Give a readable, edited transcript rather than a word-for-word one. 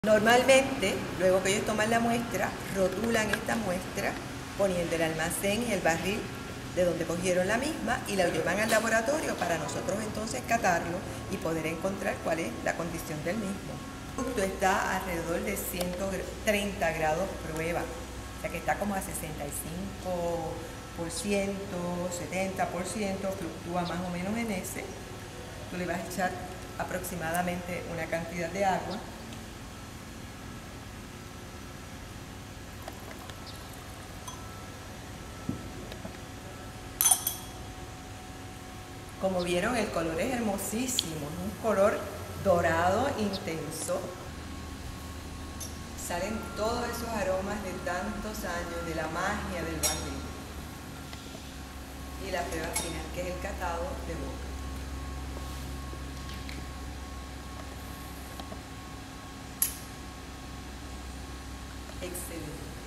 Normalmente, luego que ellos toman la muestra, rotulan esta muestra poniendo el almacén y el barril de donde cogieron la misma y la llevan al laboratorio para nosotros entonces catarlo y poder encontrar cuál es la condición del mismo. El producto está alrededor de 130 grados prueba, o sea que está como a 65%, 70%, fluctúa más o menos en ese. Tú le vas a echar aproximadamente una cantidad de agua. Como vieron, el color es hermosísimo, es un color dorado intenso. Salen todos esos aromas de tantos años, de la magia del barril. Y la prueba final, que es el catado de boca. Excelente.